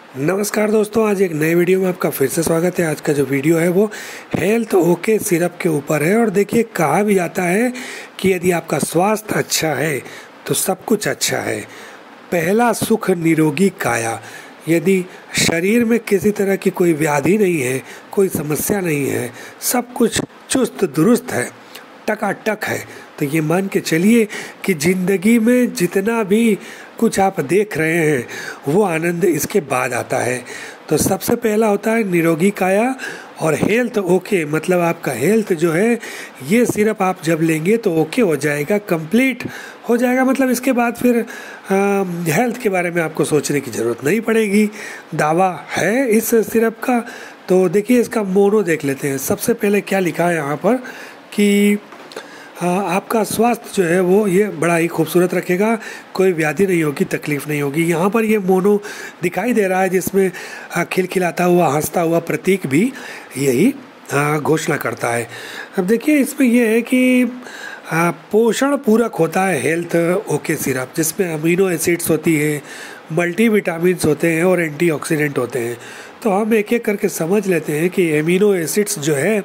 नमस्कार दोस्तों, आज एक नए वीडियो में आपका फिर से स्वागत है। आज का जो वीडियो है वो हेल्थ ओके सिरप के ऊपर है। और देखिए, कहा भी जाता है कि यदि आपका स्वास्थ्य अच्छा है तो सब कुछ अच्छा है। पहला सुख निरोगी काया। यदि शरीर में किसी तरह की कोई व्याधि नहीं है, कोई समस्या नहीं है, सब कुछ चुस्त दुरुस्त है, टकाटक है, तो ये मान के चलिए कि ज़िंदगी में जितना भी कुछ आप देख रहे हैं वो आनंद इसके बाद आता है। तो सबसे पहला होता है निरोगी काया और हेल्थ ओके, मतलब आपका हेल्थ जो है ये सिर्फ आप जब लेंगे तो ओके हो जाएगा, कंप्लीट हो जाएगा। मतलब इसके बाद फिर हेल्थ के बारे में आपको सोचने की ज़रूरत नहीं पड़ेगी। दावा है इस सिरप का। तो देखिए, इसका मोनो देख लेते हैं। सबसे पहले क्या लिखा है यहाँ पर कि आपका स्वास्थ्य जो है वो ये बड़ा ही खूबसूरत रखेगा, कोई व्याधि नहीं होगी, तकलीफ नहीं होगी। यहाँ पर ये मोनो दिखाई दे रहा है जिसमें खिलखिलाता हुआ हंसता हुआ प्रतीक भी यही घोषणा करता है। अब देखिए, इसमें यह है कि पोषण पूरक होता है हेल्थ ओके सिरप, जिसमें अमीनो एसिड्स होती है, मल्टीविटामिन्स होते हैं और एंटीऑक्सीडेंट होते हैं। तो हम एक एक करके समझ लेते हैं कि अमीनो एसिड्स जो है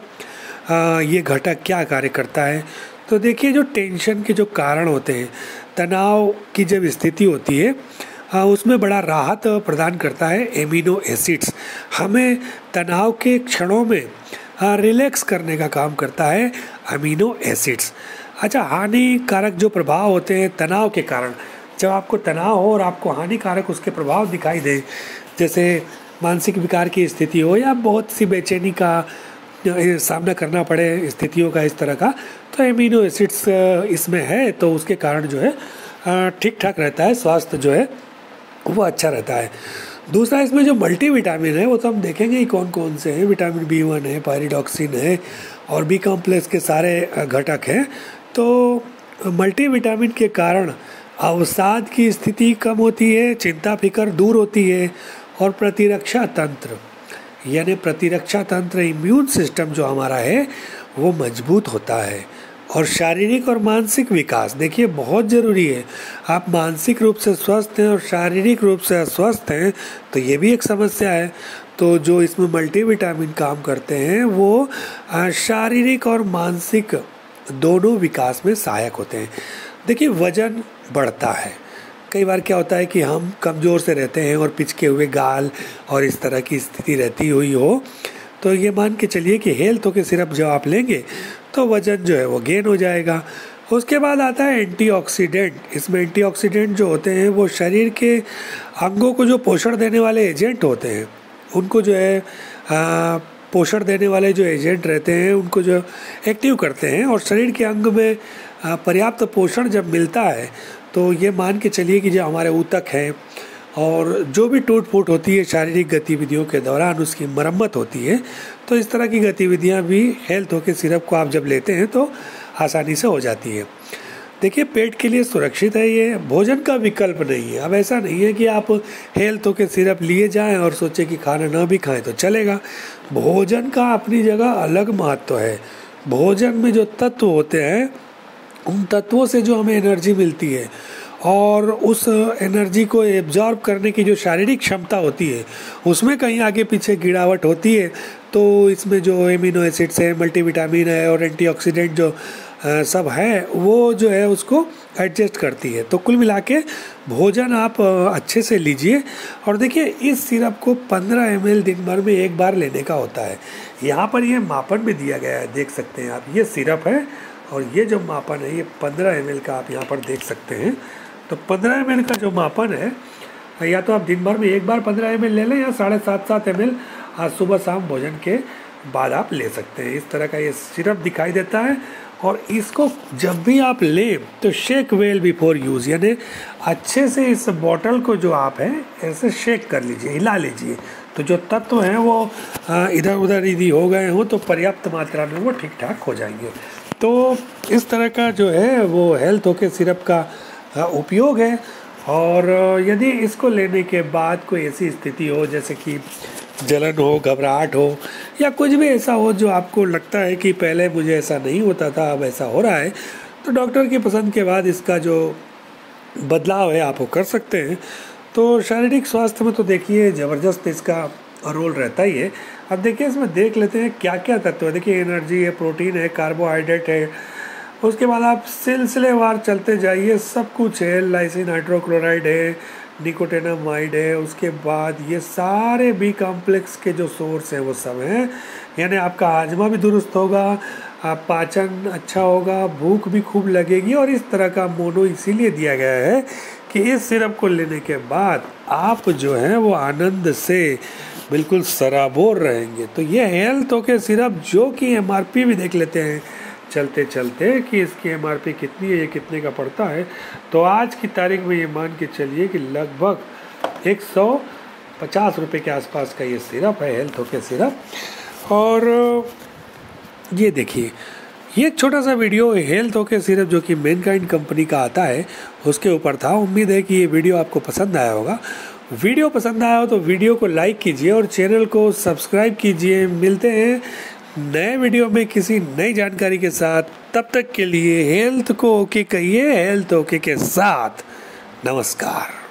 ये घटक क्या कार्य करता है। तो देखिए, जो टेंशन के जो कारण होते हैं, तनाव की जब स्थिति होती है उसमें बड़ा राहत प्रदान करता है एमिनो एसिड्स। हमें तनाव के क्षणों में रिलैक्स करने का काम करता है अमीनो एसिड्स। अच्छा, हानिकारक जो प्रभाव होते हैं तनाव के कारण, जब आपको तनाव हो और आपको हानिकारक उसके प्रभाव दिखाई दे, जैसे मानसिक विकार की स्थिति हो या बहुत सी बेचैनी का सामना करना पड़े स्थितियों का इस तरह का, तो एमिनो एसिड्स इसमें है तो उसके कारण जो है ठीक ठाक रहता है, स्वास्थ्य जो है वो अच्छा रहता है। दूसरा, इसमें जो मल्टीविटामिन है वो तो हम देखेंगे ही कौन कौन से हैं। विटामिन B1 है, पायरिडॉक्सिन है और बी कॉम्प्लेक्स के सारे घटक हैं। तो मल्टीविटामिन के कारण अवसाद की स्थिति कम होती है, चिंता फिक्र दूर होती है और प्रतिरक्षा तंत्र यानी प्रतिरक्षा तंत्र, इम्यून सिस्टम जो हमारा है वो मजबूत होता है। और शारीरिक और मानसिक विकास, देखिए बहुत ज़रूरी है। आप मानसिक रूप से स्वस्थ हैं और शारीरिक रूप से अस्वस्थ हैं तो ये भी एक समस्या है। तो जो इसमें मल्टीविटामिन काम करते हैं वो शारीरिक और मानसिक दोनों विकास में सहायक होते हैं। देखिए, वजन बढ़ता है। कई बार क्या होता है कि हम कमज़ोर से रहते हैं और पिचके हुए गाल और इस तरह की स्थिति रहती हुई हो, तो ये मान के चलिए कि हेल्थ ओके सिरप जब आप लेंगे तो वज़न जो है वो गेन हो जाएगा। उसके बाद आता है एंटीऑक्सीडेंट। इसमें एंटीऑक्सीडेंट जो होते हैं वो शरीर के अंगों को जो पोषण देने वाले एजेंट होते हैं, उनको जो है पोषण देने वाले जो एजेंट रहते हैं उनको जो एक्टिव करते हैं। और शरीर के अंग में पर्याप्त पोषण जब मिलता है तो ये मान के चलिए कि जो हमारे ऊतक हैं और जो भी टूट फूट होती है शारीरिक गतिविधियों के दौरान उसकी मरम्मत होती है। तो इस तरह की गतिविधियां भी हेल्थ ओके सिरप को आप जब लेते हैं तो आसानी से हो जाती है। देखिए, पेट के लिए सुरक्षित है, ये भोजन का विकल्प नहीं है। अब ऐसा नहीं है कि आप हेल्थ ओके सिरप लिए जाएं और सोचें कि खाना ना भी खाएं तो चलेगा। भोजन का अपनी जगह अलग महत्व है। भोजन में जो तत्व होते हैं उन तत्वों से जो हमें एनर्जी मिलती है और उस एनर्जी को एब्जॉर्ब करने की जो शारीरिक क्षमता होती है उसमें कहीं आगे पीछे गिरावट होती है। तो इसमें जो एमिनो एसिड्स है, मल्टीविटामिन है और एंटीऑक्सीडेंट जो सब है वो जो है उसको एडजस्ट करती है। तो कुल मिला के भोजन आप अच्छे से लीजिए। और देखिए, इस सिरप को 15 ml दिन भर में एक बार लेने का होता है। यहाँ पर ये मापन भी दिया गया है, देख सकते हैं आप। ये सिरप है और ये जो मापन है ये 15 ml का आप यहाँ पर देख सकते हैं। तो 15 ml का जो मापन है, या तो आप दिन भर में एक बार 15 ml ले लें या 7.5 ml आज सुबह शाम भोजन के बाद आप ले सकते हैं। इस तरह का ये सिरप दिखाई देता है। और इसको जब भी आप लें तो शेक वेल बिफोर यूज़, यानी अच्छे से इस बॉटल को जो आप है ऐसे शेक कर लीजिए, हिला लीजिए। तो जो तत्व हैं वो इधर उधर यदि हो गए हों तो पर्याप्त मात्रा में वो ठीक ठाक हो जाएंगे। तो इस तरह का जो है वो हेल्थ ओके सिरप का उपयोग है। और यदि इसको लेने के बाद कोई ऐसी स्थिति हो जैसे कि जलन हो, घबराहट हो या कुछ भी ऐसा हो जो आपको लगता है कि पहले मुझे ऐसा नहीं होता था अब ऐसा हो रहा है, तो डॉक्टर की पसंद के बाद इसका जो बदलाव है आप वो कर सकते हैं। तो शारीरिक स्वास्थ्य में तो देखिए ज़बरदस्त इसका रोल रहता ही है। अब देखिए इसमें देख लेते हैं क्या क्या तत्व है। देखिए एनर्जी है, प्रोटीन है, कार्बोहाइड्रेट है, उसके बाद आप सिलसिलेवार चलते जाइए, सब कुछ है। लाइसिन हाइड्रोक्लोराइड है, निकोटिनामाइड है, उसके बाद ये सारे बी कॉम्प्लेक्स के जो सोर्स हैं वो सब हैं। यानी आपका हाजमा भी दुरुस्त होगा, आप पाचन अच्छा होगा, भूख भी खूब लगेगी। और इस तरह का मोनो इसीलिए दिया गया है कि इस सिरप को लेने के बाद आप जो है वो आनंद से बिल्कुल सराबोर रहेंगे। तो ये हेल्थ ओके सिरप, जो कि MRP भी देख लेते हैं चलते चलते कि इसकी MRP कितनी है, ये कितने का पड़ता है। तो आज की तारीख में ये मान के चलिए कि लगभग 150 रुपये के आसपास का ये सिरप है, हेल्थ ओके सिरप। और ये देखिए, ये छोटा सा वीडियो हेल्थ ओके सिरप जो कि मैनकाइंड कंपनी का आता है उसके ऊपर था। उम्मीद है कि ये वीडियो आपको पसंद आया होगा। वीडियो पसंद आया हो तो वीडियो को लाइक कीजिए और चैनल को सब्सक्राइब कीजिए। मिलते हैं नए वीडियो में किसी नई जानकारी के साथ। तब तक के लिए हेल्थ को ओके कहिए, हेल्थ ओके के साथ। नमस्कार।